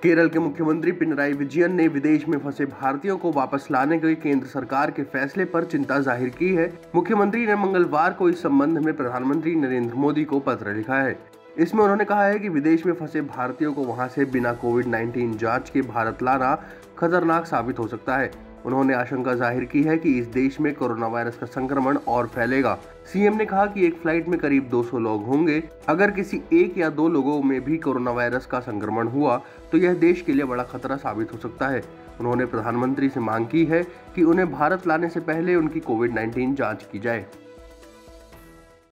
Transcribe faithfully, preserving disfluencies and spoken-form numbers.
केरल के मुख्यमंत्री पिनराई विजयन ने विदेश में फंसे भारतीयों को वापस लाने के केंद्र सरकार के फैसले पर चिंता जाहिर की है। मुख्यमंत्री ने मंगलवार को इस संबंध में प्रधानमंत्री नरेंद्र मोदी को पत्र लिखा है। इसमें उन्होंने कहा है कि विदेश में फंसे भारतीयों को वहां से बिना कोविड नाइन्टीन जांच के भारत लाना खतरनाक साबित हो सकता है। उन्होंने आशंका जाहिर की है कि इस देश में कोरोना वायरस का संक्रमण और फैलेगा। सीएम ने कहा कि एक फ्लाइट में करीब दो सौ लोग होंगे। अगर किसी एक या दो लोगों में भी कोरोना वायरस का संक्रमण हुआ तो यह देश के लिए बड़ा खतरा साबित हो सकता है। उन्होंने प्रधानमंत्री से मांग की है कि उन्हें भारत लाने से पहले उनकी कोविड नाइन्टीन जांच की जाए।